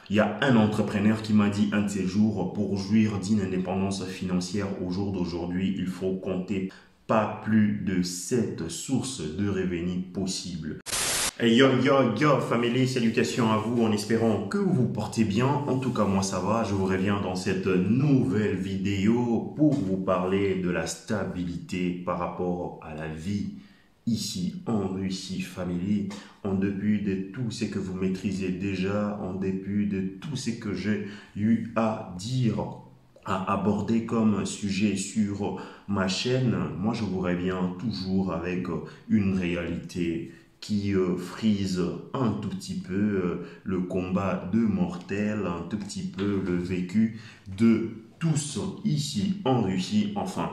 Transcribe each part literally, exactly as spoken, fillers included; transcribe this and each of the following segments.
Il y a un entrepreneur qui m'a dit un de ces jours, pour jouir d'une indépendance financière au jour d'aujourd'hui, il faut compter pas plus de sept sources de revenus possibles. Hey yo yo yo famille, salutations à vous en espérant que vous vous portez bien. En tout cas moi ça va, je vous reviens dans cette nouvelle vidéo pour vous parler de la stabilité par rapport à la vie ici en Russie famille, en dépit de tout ce que vous maîtrisez déjà, en dépit de tout ce que j'ai eu à dire, à aborder comme sujet sur ma chaîne. Moi je vous reviens toujours avec une réalité qui euh, frise un tout petit peu euh, le combat de mortels, un tout petit peu le vécu de tous ici en Russie, enfin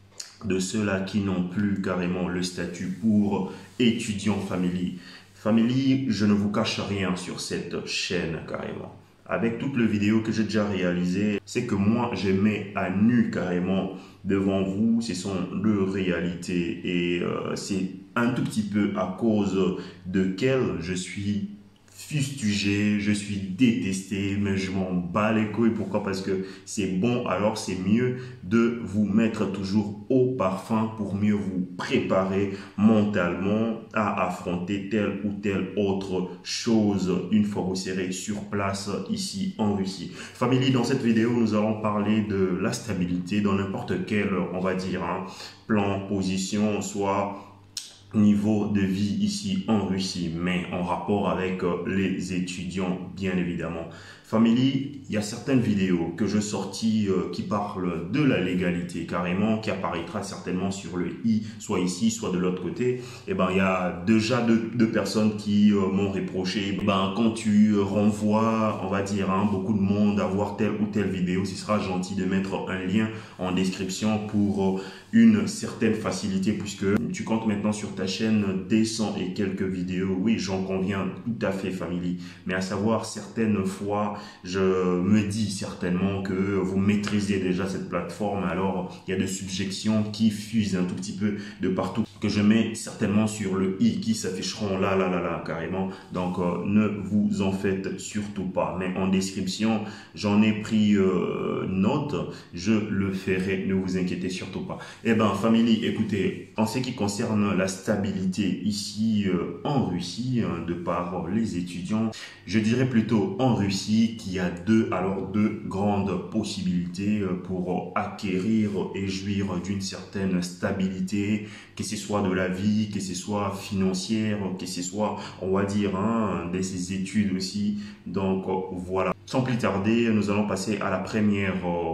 de ceux-là qui n'ont plus carrément le statut pour étudiants family. Family, je ne vous cache rien sur cette chaîne carrément. Avec toutes les vidéos que j'ai déjà réalisées, c'est que moi, je mets à nu carrément devant vous, ce sont leurs réalités et euh, c'est un tout petit peu à cause de quel je suis fustigé, je suis détesté, mais je m'en bats les couilles. Pourquoi? Parce que c'est bon, alors c'est mieux de vous mettre toujours au parfum pour mieux vous préparer mentalement à affronter telle ou telle autre chose une fois que vous serez sur place ici en Russie. Famille, dans cette vidéo, nous allons parler de la stabilité dans n'importe quel, on va dire, hein, plan, position, soit niveau de vie ici en Russie, mais en rapport avec euh, les étudiants, bien évidemment. Family, il y a certaines vidéos que je sortis euh, qui parlent de la légalité carrément, qui apparaîtra certainement sur le i, soit ici, soit de l'autre côté. Et ben, il y a déjà deux, deux personnes qui euh, m'ont reproché, ben, quand tu renvoies, on va dire, hein, beaucoup de monde à voir telle ou telle vidéo, ce sera gentil de mettre un lien en description pour euh, une certaine facilité, puisque tu comptes maintenant sur ta chaîne des cent et quelques vidéos. Oui, j'en conviens tout à fait, famille. Mais à savoir, certaines fois, je me dis certainement que vous maîtrisez déjà cette plateforme. Alors, il y a des subjections qui fusent un tout petit peu de partout, que je mets certainement sur le i, qui s'afficheront là, là, là, là, carrément. Donc, euh, ne vous en faites surtout pas. Mais en description, j'en ai pris euh, note. Je le ferai, ne vous inquiétez surtout pas. Eh bien, famille, écoutez, en ce qui concerne la stabilité ici euh, en Russie, hein, de par les étudiants, je dirais plutôt en Russie qu'il y a deux, alors deux grandes possibilités pour acquérir et jouir d'une certaine stabilité, que ce soit de la vie, que ce soit financière, que ce soit, on va dire, hein, de ses études aussi. Donc voilà. Sans plus tarder, nous allons passer à la première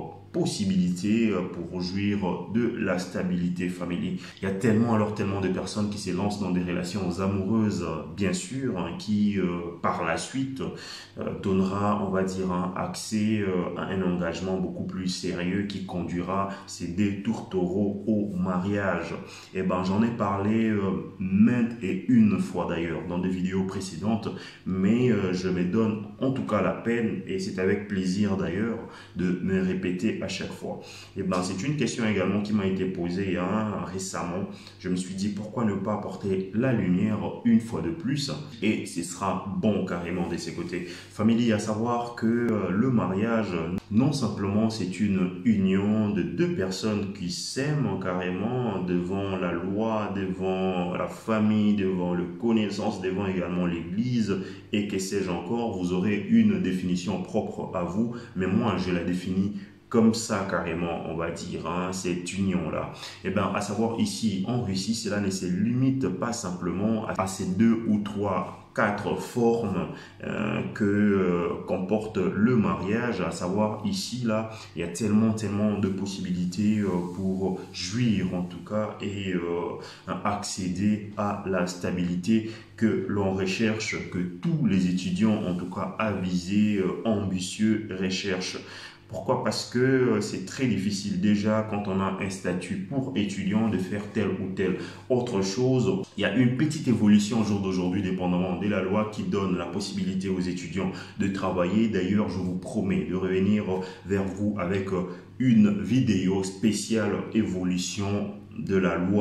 possibilité pour jouir de la stabilité familiale. Il y a tellement alors tellement de personnes qui se lancent dans des relations amoureuses, bien sûr, hein, qui euh, par la suite euh, donnera, on va dire, un accès euh, à un engagement beaucoup plus sérieux qui conduira ces deux tourtereaux au mariage. Et ben j'en ai parlé euh, maintes et une fois d'ailleurs dans des vidéos précédentes, mais euh, je me donne en tout cas la peine et c'est avec plaisir d'ailleurs de me répéter à chaque fois. Et ben c'est une question également qui m'a été posée hein, récemment. Je me suis dit pourquoi ne pas apporter la lumière une fois de plus et ce sera bon carrément de ces côtés. Famille, à savoir que euh, le mariage non simplement c'est une union de deux personnes qui s'aiment carrément devant la loi, devant la famille, devant le connaissance, devant également l'église et que sais-je encore, vous aurez une définition propre à vous, mais moi je la définis comme ça carrément, on va dire, hein, cette union-là. Et bien, à savoir ici, en Russie, cela ne se limite pas simplement à ces deux ou trois, quatre formes euh, que euh, comporte le mariage. À savoir ici, là, il y a tellement, tellement de possibilités euh, pour jouir en tout cas et euh, accéder à la stabilité que l'on recherche, que tous les étudiants, en tout cas avisés, euh, ambitieux, recherchent. Pourquoi? Parce que c'est très difficile déjà quand on a un statut pour étudiant de faire telle ou telle autre chose. Il y a une petite évolution au jour d'aujourd'hui dépendamment de la loi qui donne la possibilité aux étudiants de travailler. D'ailleurs, je vous promets de revenir vers vous avec une vidéo spéciale évolution de la loi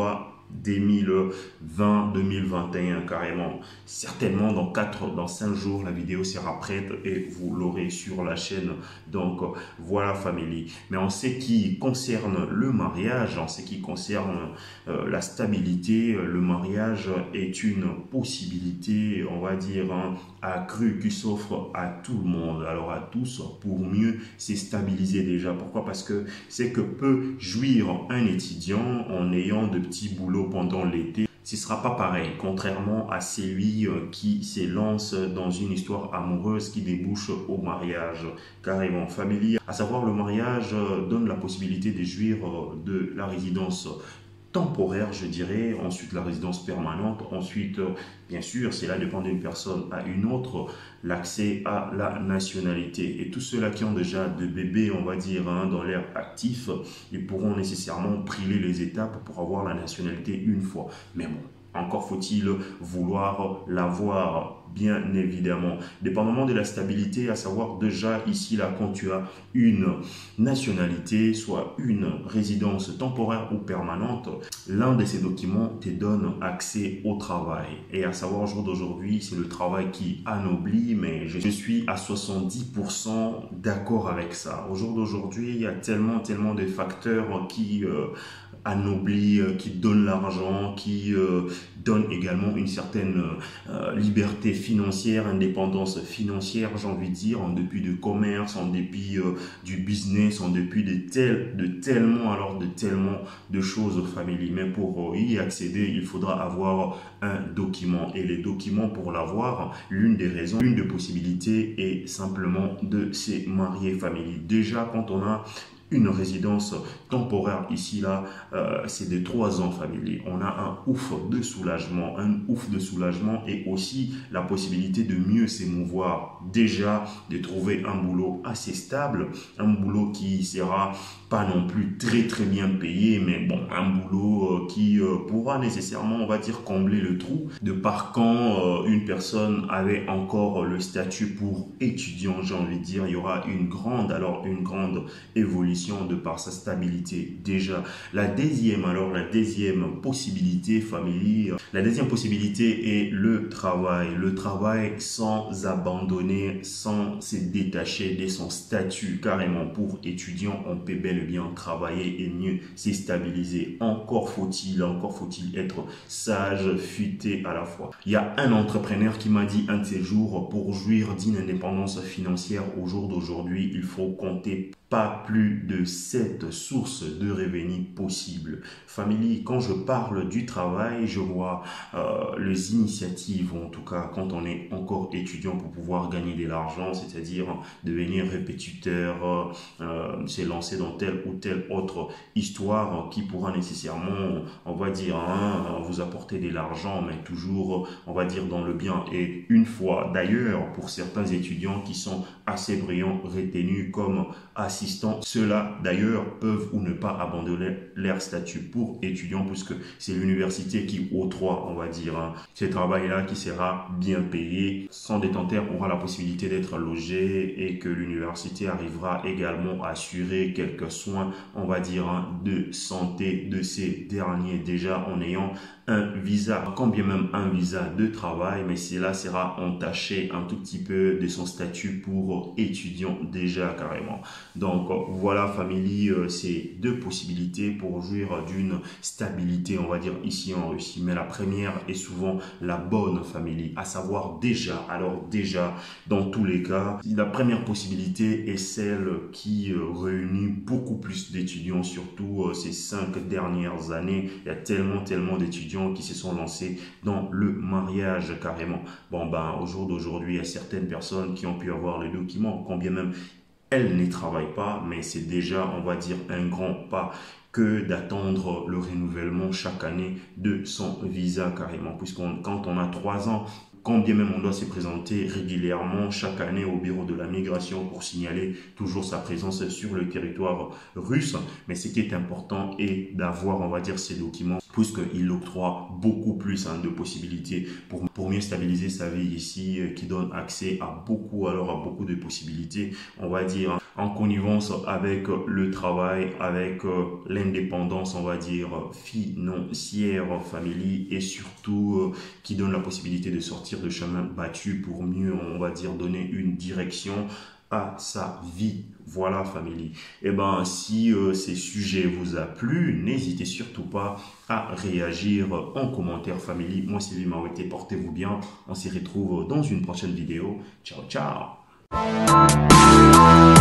deux mille vingt deux mille vingt et un carrément. Certainement dans quatre, dans cinq jours, la vidéo sera prête et vous l'aurez sur la chaîne. Donc voilà famille. Mais en ce qui concerne le mariage, en ce qui concerne euh, la stabilité, le mariage est une possibilité, on va dire, hein, accrue qui s'offre à tout le monde, alors à tous, pour mieux se stabiliser déjà. Pourquoi? Parce que c'est que peut jouir un étudiant en ayant de petits boulots pendant l'été. Ce ne sera pas pareil, contrairement à celui qui s'élance dans une histoire amoureuse qui débouche au mariage carrément familial. À savoir, le mariage donne la possibilité de jouir de la résidence temporaire, je dirais, ensuite la résidence permanente, ensuite, bien sûr, cela dépend d'une personne à une autre, l'accès à la nationalité. Et tous ceux-là qui ont déjà de bébés, on va dire, hein, dans l'air actif, ils pourront nécessairement brûler les étapes pour avoir la nationalité une fois. Mais bon, encore faut-il vouloir l'avoir, bien évidemment. Dépendamment de la stabilité, à savoir déjà ici, là, quand tu as une nationalité, soit une résidence temporaire ou permanente, l'un de ces documents te donne accès au travail. Et à savoir, au jour d'aujourd'hui, c'est le travail qui anoblit, mais je suis à soixante-dix pour cent d'accord avec ça. Au jour d'aujourd'hui, il y a tellement, tellement de facteurs qui euh, anoblit, qui donne l'argent, qui euh, donne également une certaine euh, liberté financière, indépendance financière, j'ai envie de dire, en dépit de commerce, en dépit euh, du business, en dépit de, tel, de tellement, alors de tellement de choses familiales. Mais pour euh, y accéder, il faudra avoir un document. Et les documents, pour l'avoir, l'une des raisons, l'une des possibilités est simplement de se marier familier. Déjà, quand on a une résidence temporaire ici là, euh, c'est de trois ans familier. On a un ouf de soulagement, un ouf de soulagement et aussi la possibilité de mieux s'émouvoir. Déjà de trouver un boulot assez stable, un boulot qui sera pas non plus très très bien payé, mais bon, un boulot euh, qui euh, pourra nécessairement, on va dire, combler le trou de par quand euh, une personne avait encore le statut pour étudiant, j'ai envie de dire, il y aura une grande, alors une grande évolution de par sa stabilité déjà. La deuxième, alors la deuxième possibilité familiale, la deuxième possibilité est le travail. Le travail sans abandonner, sans se détacher de son statut carrément. Pour étudiant, on peut bel et bien travailler et mieux se stabiliser. Encore faut-il, encore faut-il être sage, futé à la fois. Il y a un entrepreneur qui m'a dit un de ces jours, pour jouir d'une indépendance financière au jour d'aujourd'hui, il faut compter pas plus de sept sources de revenus possibles. Famille, quand je parle du travail, je vois euh, les initiatives, en tout cas quand on est encore étudiant pour pouvoir gagner de l'argent, c'est-à-dire devenir répétiteur, euh, se lancer dans telle ou telle autre histoire qui pourra nécessairement, on va dire, hein, vous apporter de l'argent, mais toujours, on va dire, dans le bien. Et une fois, d'ailleurs, pour certains étudiants qui sont assez brillants, retenus comme assistants, ceux-là d'ailleurs peuvent ou ne pas abandonner leur statut pour étudiants, puisque c'est l'université qui octroie, on va dire, hein, ce travail-là qui sera bien payé. Son détenteur aura la possibilité d'être logé et que l'université arrivera également à assurer quelques soins, on va dire, hein, de santé de ces derniers, déjà en ayant un visa, quand bien même un visa de travail, mais cela sera entaché un tout petit peu de son statut pour étudiant déjà carrément. Donc voilà famille, c'est deux possibilités pour jouir d'une stabilité, on va dire, ici en Russie. Mais la première est souvent la bonne famille, à savoir déjà, alors déjà, dans tous les cas, la première possibilité est celle qui réunit beaucoup plus d'étudiants, surtout ces cinq dernières années. Il y a tellement, tellement d'étudiants qui se sont lancés dans le mariage carrément. Bon ben, au jour d'aujourd'hui, il y a certaines personnes qui ont pu avoir les documents, quand bien même elles ne travaillent pas, mais c'est déjà, on va dire, un grand pas que d'attendre le renouvellement chaque année de son visa carrément, puisqu'on quand on a trois ans quand bien même on doit se présenter régulièrement chaque année au bureau de la migration pour signaler toujours sa présence sur le territoire russe. Mais ce qui est important est d'avoir, on va dire, ces documents, puisqu'il octroie beaucoup plus hein, de possibilités pour, pour mieux stabiliser sa vie ici, euh, qui donne accès à beaucoup, alors à beaucoup de possibilités, on va dire, en connivence avec le travail, avec euh, l'indépendance, on va dire, financière, famille, et surtout euh, qui donne la possibilité de sortir de chemin battu pour mieux, on va dire, donner une direction à sa vie. Voilà, famille. Et ben, si euh, ces sujets vous a plu, n'hésitez surtout pas à réagir en commentaire, famille. Moi, c'est Sylvie Mawete, portez-vous bien. On se retrouve dans une prochaine vidéo. Ciao, ciao.